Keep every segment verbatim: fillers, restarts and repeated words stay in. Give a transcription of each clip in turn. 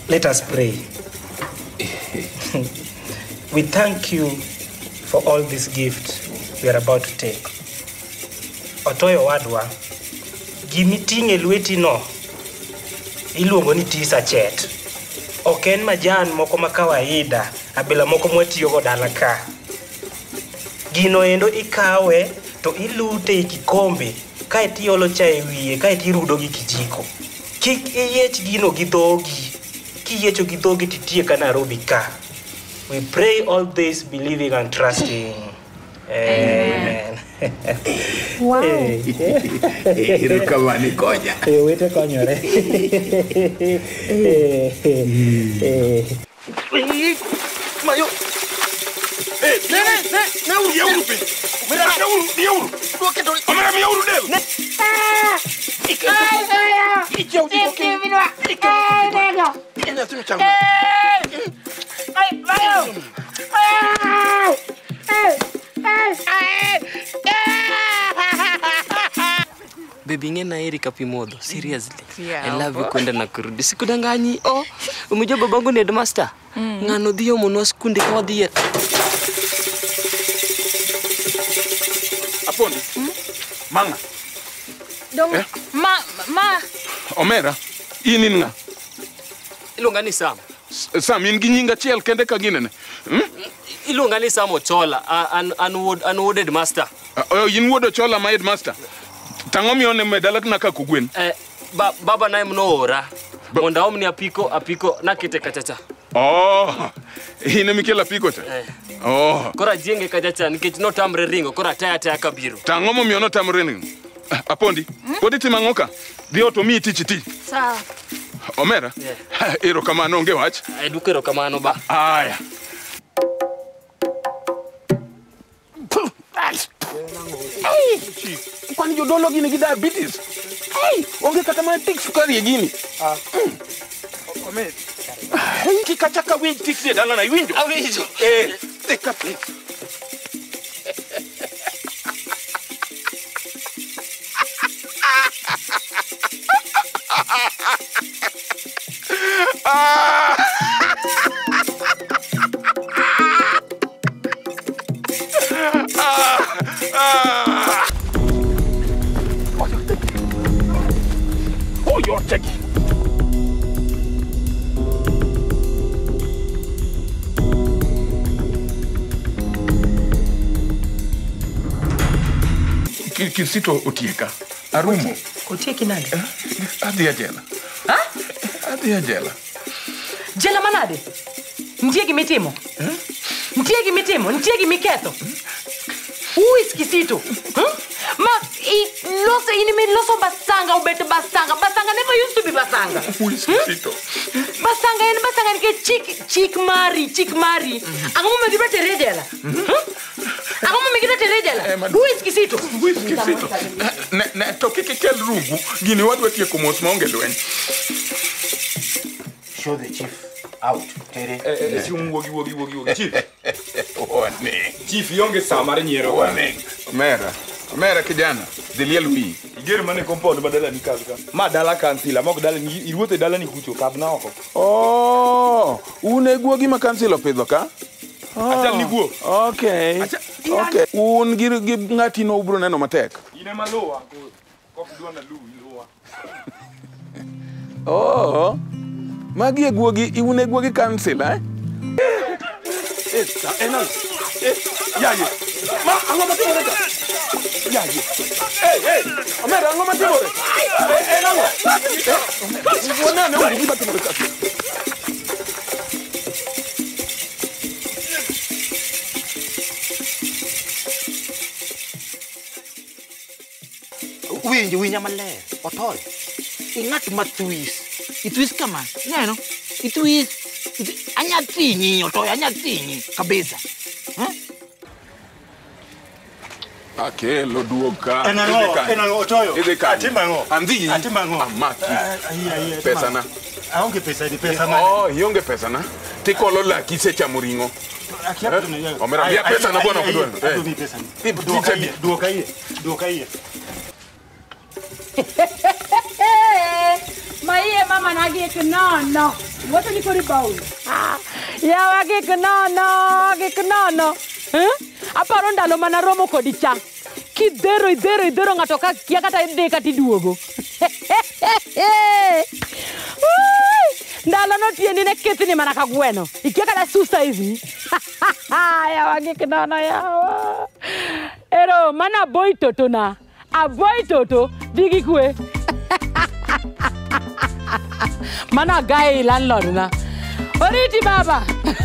Let us pray. We thank you for all this gift we are about to take. Otoyo wadwa, gimiting e lweti no, iluongo ni tea sachet. Oken majan moko ma kawaida, abila moko mwatiyo go dala ka. Gino endo ikawe to ilute ikikombe, kae tiolo chae wiye, kae tirudo gi kijiko. Kik iyech gino gi dhogi. Kiyecho gi dhogi titie ka Nairobi ka. We pray all this believing and trusting. Amen. Wow. Ero kamani konya. Eh, wete konyore. Mayo. Eh, ne ne ne, ne uru, ne uru pe. Mira, ne uru, ne uru. Tu que doi. Amara mi uru del. Ah! Ike. Ike udi ko. Ike vino. Ike. Eh, nego. Ina tu chama. Eh! Ai, mayo. Ah! Eh! Baby ngena eri kapi modo, seriously. Yeah, I love you kwenda na kurudi. Sikudanganyi. Oh, umejua babangu ni headmaster. Mm. Ngano dio mono skunde kwa dia. Apondi. Mm? Manga. Dong eh? ma ma Omera, ini nga. Ilongani Sam. Sam in ginyinga chiel kende ka ginene. Hmm? Ilongani Sam Ochola, an unwood unwooded master. Oh, in wood Ochola my headmaster. Tangomi one medala na ka kugwen. Eh ba, baba naye mnoora. Monda omni apiko apiko na kite kachacha. Oh, ine mikela apiko ta. Eh. Oh. Kora jenge kachacha nikech no tamre ringo kora taya taya kabiro. Tangomo mi ono tamre ringo. Apondi, hmm? Podi timangoka. Dio to mi tichi ti. Sawa. Omera? Yeah. Ero kamano onge wach. Ai dukero kamano ba. Aya. Hey, kwani jodolo gini gi diabetes? Hey, onge kata ma tik sukari gini. Ah. Omet. Hey, kikachaka we tik se dala na iwinjo. Awinjo. Eh, tekapi. Ah! Ah! Ah! Oh, you're taking. Kizito otieka. Arumo. Otieki nani? Adhi ajela. Ha? Adhi ajela. Jela manade? Ntie gimitimo? Eh? Ntie gimitimo? Ntie gimiketho? Who is Kizito? Huh? Ma, I loso inimi loso Basanga ubete Basanga. Basanga never used to be Basanga. Who is Kizito? Hmm? Basanga en Basanga nke chick chick mari, chick mari. Angomo megibete rejela. Angomo megibete rejela. Who is Kizito? Who is Kizito? Ne ne to kike kel rungu gini wadwa tieko mos maonge lweny. Show the chief out. Tere. Eh, si un wogi wogi wogi wogi chief. One. Chief yonge samare nyero. One. Mera. Mera kijana. Diliel wi. Igere mane compound badala ni kazi ka. Ma dala kansila, mok dala ni iruote dala ni kucho kabna oko. Oh, une guogi ma kansila pidho ka? Oh, achal ni guo. Okay. Acha, okay. Un gir gi ngati no ubro neno matek. Ine maloa ko. Ko dwa na lu iloa. Oh. Magi e guogi, iune guogi kansila, eh? Eh, enal. Eh, yaye. Ma, ango matimo reka. Yaye. Eh, eh. Omera, ango matimo reka. Eh, enal. Eh, wona ne ungi matimo reka. Winjo winya maler, Otoyo. Ingat matwis. Itwis kama, neno. Itwis. Anya tinyi, Otoyo, anya tinyi kabisa. Huh? Ake lo duoka. Enango, enango Otoyo. Atimango. Andi. Atimango. Amaki. Ai ai. Pesa na. Aonge pesa di pesa na. Oh, yonge pesa na. Tikolo la kise cha muringo. Akia tuna. Omera bia pesa na bwana kudwa. Eh. Ndio pesa. Duoka hiye, duoka hiye. Duoka hiye. Maiye mama nagi kinono. What ni kori baul. Yawa gik nono, gik nono. Eh? Aparo ndalo mana romo kodi cha. Kidhero idhero idhero ng'ato ka kia kata idhi kata iduogo. Ndalo no tiendi ne kethini mana ka gweno. Ikia kata susa hivi. Yawa gik nono yawa. Ero mana boy toto na. A boy toto digi kwe. Mana guy landlord na. Oriti baba.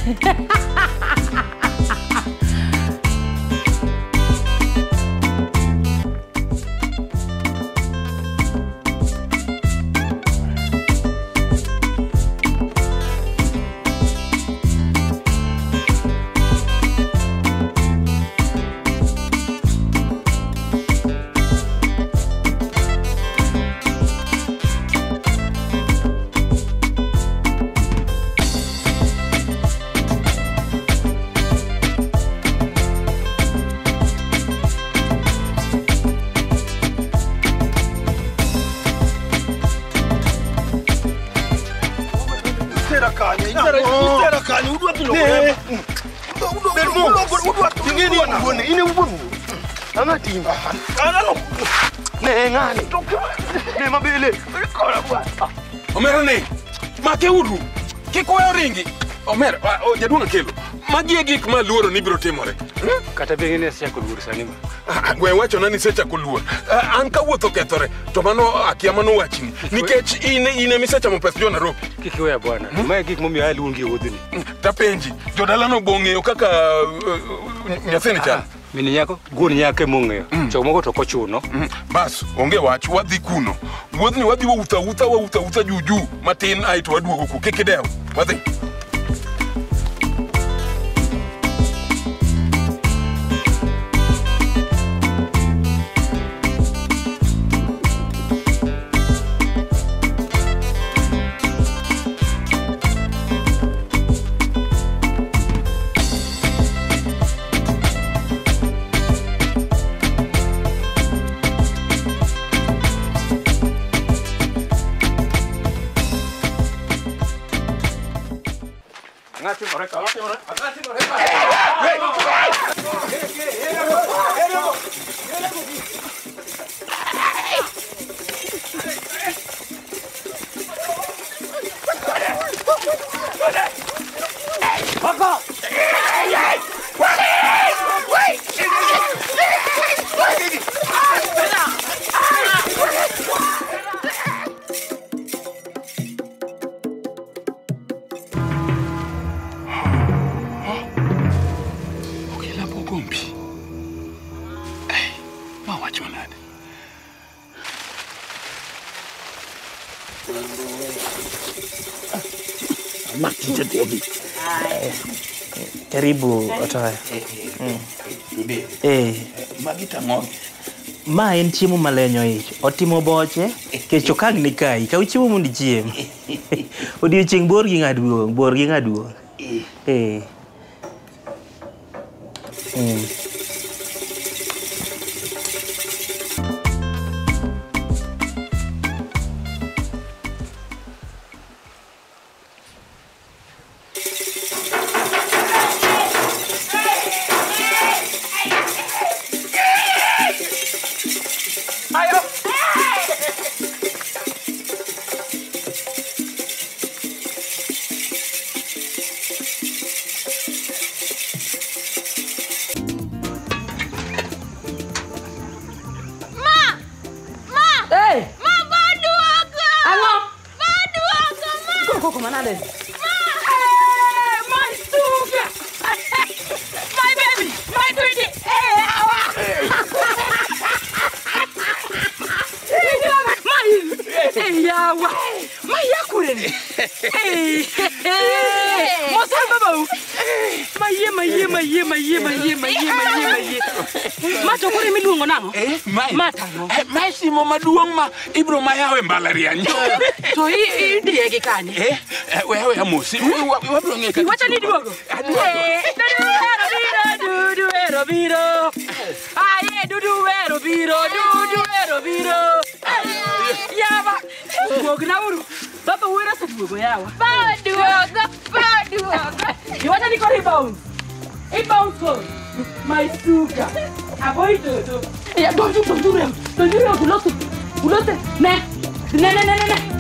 Omera ne, make uru, kik weyo ringi. Omera, jaduong' Akelo, magi e gik ma luoro ni biro timore. Kata beng'e ne sechako luor sani ma. Gwe wachona ni sechako luor. An kawuotho kethore, to mano akia mano wachni. Nikech in in emisechamo pes jo Nairobi. Kik iweya bwana, mae gik momiyo aluongi e wuodhni. Tapenji, jodalano bong'eyo kaka nyathini chal. Mini nyako, guon nyako emong'eyo. Chok moko to kochuno. Bas, onge wach, wadhi kuno. Wuodhni wadhi wawutha wutha wawutha wutha juju matin aito waduogo ku. Kik idew. Wadhi. Karibu Otoyo. Eh, magita ng'oge. Ma en chiemo malenyo ich. Otimo boche, kech okang' ni kai. Kaw chiemo mondo ichiem. Odiochieng' bor gi ng'aduong', bor gi ng'aduong'. Eh. Mm. Maduong ma ibro mayawe mbalariany. To i diege kanye? Eh, wewe ya mosi. Wabro ngeka. Wacha ni duogo. Eh, dudu dudu ero biro. Aye dudu ero biro, dudu ero biro. Yaba. Duogo na uru. Baba uwera setugo yawa. Paduogo, paduogo. You want to rebound? Rebound goal. My sugar. Avoid it. Yeah, don't you don't do it. Don't do it. Ulote. Ulote. Ne. Ne ne ne ne ne.